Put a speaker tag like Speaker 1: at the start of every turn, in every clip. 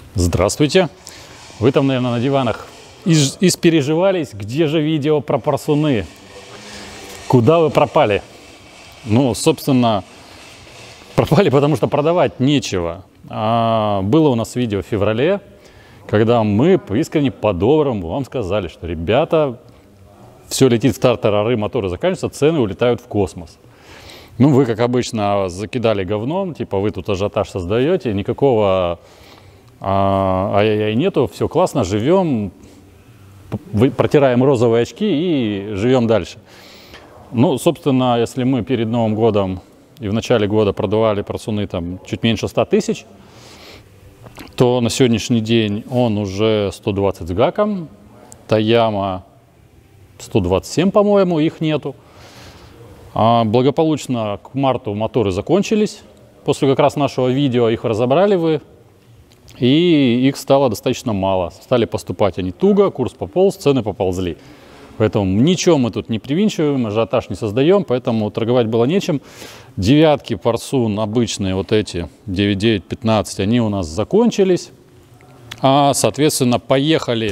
Speaker 1: Здравствуйте! Вы там, наверное, на диванах испереживались, где же видео про парсуны? Куда вы пропали? Ну, собственно, пропали, потому что продавать нечего. Было у нас видео в феврале, когда мы искренне по-доброму вам сказали, что, ребята, все летит в тартарары, моторы заканчиваются, цены улетают в космос. Ну, вы, как обычно, закидали говном, типа вы тут ажиотаж создаете, никакого ай-яй-яй нету, все классно, живем, протираем розовые очки и живем дальше. Ну, собственно, если мы перед Новым годом и в начале года продавали парсуны там чуть меньше 100 тысяч, то на сегодняшний день он уже 120 с гаком, Таяма 127, по-моему, их нету. Благополучно к марту моторы закончились. После как раз нашего видео их разобрали вы, и их стало достаточно мало. Стали поступать они туго, курс пополз, цены поползли. Поэтому ничего мы тут не привинчиваем, ажиотаж не создаем, поэтому торговать было нечем. Девятки парсун обычные, вот эти 9.9, 15, они у нас закончились. Соответственно, поехали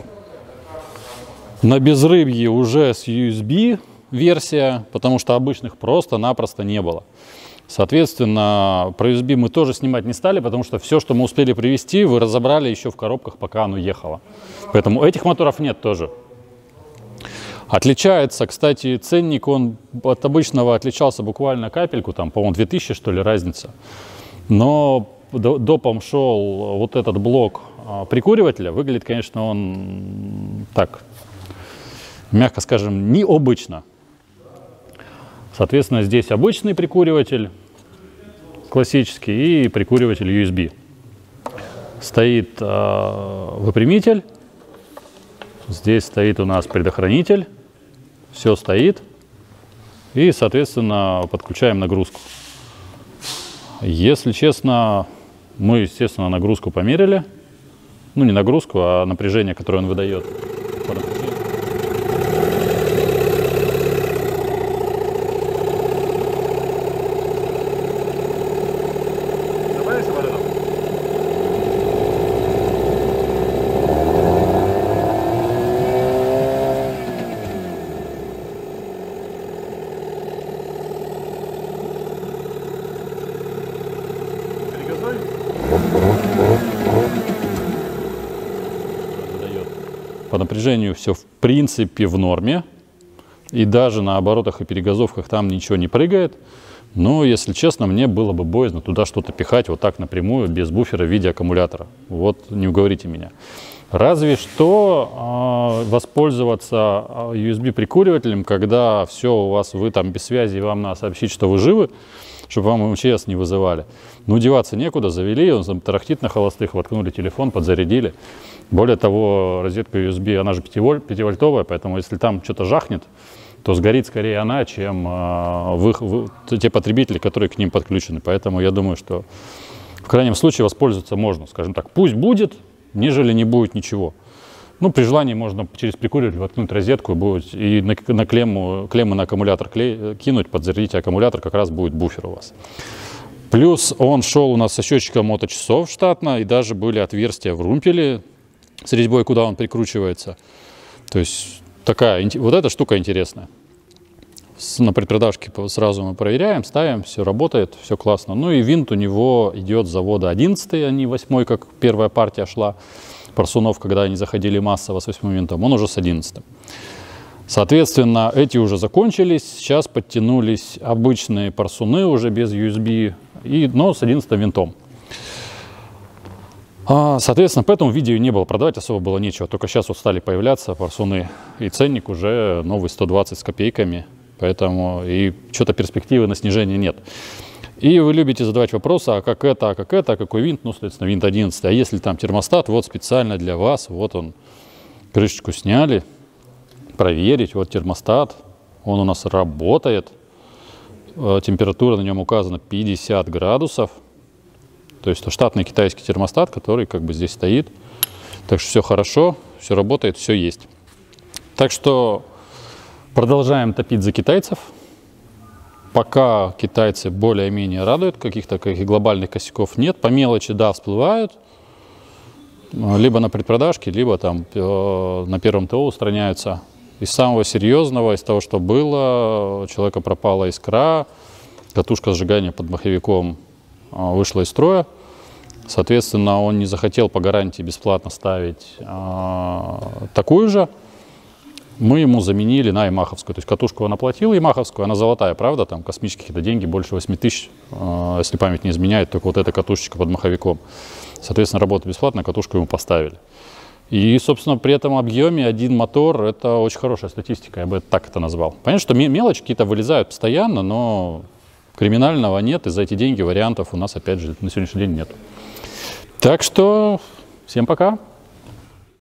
Speaker 1: на безрыбье уже с USB версия, потому что обычных просто-напросто не было. Соответственно, про USB мы тоже снимать не стали, потому что все, что мы успели привезти, вы разобрали еще в коробках, пока оно ехало. Поэтому этих моторов нет тоже. Отличается, кстати, ценник, он от обычного отличался буквально капельку, там, по-моему, 2000, что ли, разница. Но допом шел вот этот блок прикуривателя, выглядит, конечно, он так, мягко скажем, необычно. Соответственно, здесь обычный прикуриватель, классический, и прикуриватель USB. Стоит выпрямитель, здесь стоит у нас предохранитель, все стоит, и, соответственно, подключаем нагрузку. Если честно, мы, естественно, нагрузку померили, ну не нагрузку, а напряжение, которое он выдает. По напряжению все в принципе в норме, и даже на оборотах и перегазовках там ничего не прыгает. Но, если честно, мне было бы боязно туда что-то пихать вот так напрямую, без буфера в виде аккумулятора. Вот не уговорите меня. Разве что воспользоваться USB-прикуривателем, когда все у вас, вы там без связи, и вам надо сообщить, что вы живы, чтобы вам МЧС не вызывали. Ну, деваться некуда, завели, он там тарахтит на холостых, воткнули телефон, подзарядили. Более того, розетка USB, она же 5-вольтовая, поэтому если там что-то жахнет, то сгорит скорее она, чем те потребители, которые к ним подключены. Поэтому я думаю, что в крайнем случае воспользоваться можно. Скажем так, пусть будет, нежели не будет ничего. Ну, при желании можно через прикуриватель воткнуть розетку и на клеммы на аккумулятор кинуть, подзарядить аккумулятор, как раз будет буфер у вас. Плюс он шел у нас со счетчиком моточасов штатно, и даже были отверстия в румпеле с резьбой, куда он прикручивается. То есть такая, вот эта штука интересная. На предпродажке сразу мы проверяем, ставим, все работает, все классно. Ну и винт у него идет с завода 11, а не 8, как первая партия шла. Парсунов, когда они заходили массово с 8 винтом, он уже с 11. Соответственно, эти уже закончились, сейчас подтянулись обычные парсуны уже без USB, но с 11 винтом. Соответственно, поэтому видео не было, продавать особо было нечего, только сейчас вот стали появляться парсуны, и ценник уже новый 120 с копейками, поэтому и что-то перспективы на снижение нет. И вы любите задавать вопросы, а как это, какой винт, ну, соответственно, винт 11, а если там термостат, вот специально для вас, вот он, крышечку сняли, проверить, вот термостат, он у нас работает, температура на нем указана 50 градусов, то есть это штатный китайский термостат, который как бы здесь стоит, так что все хорошо, все работает, все есть. Так что продолжаем топить за китайцев. Пока китайцы более-менее радуют, каких-то глобальных косяков нет. По мелочи, да, всплывают. либо на предпродажке, либо там на первом ТО устраняются. Из самого серьезного, из того, что было, у человека пропала искра, катушка сжигания под маховиком вышла из строя. Соответственно, он не захотел по гарантии бесплатно ставить такую же. Мы ему заменили на ямаховскую. То есть катушку он оплатил ямаховскую, она золотая, правда, там космические какие-то деньги, больше 8 тысяч, если память не изменяет, только вот эта катушечка под маховиком. Соответственно, работа бесплатная, катушку ему поставили. И, собственно, при этом объеме один мотор – это очень хорошая статистика, я бы так это назвал. Понятно, что мелочи какие-то вылезают постоянно, но криминального нет, и за эти деньги вариантов у нас, опять же, на сегодняшний день нет. Так что всем пока!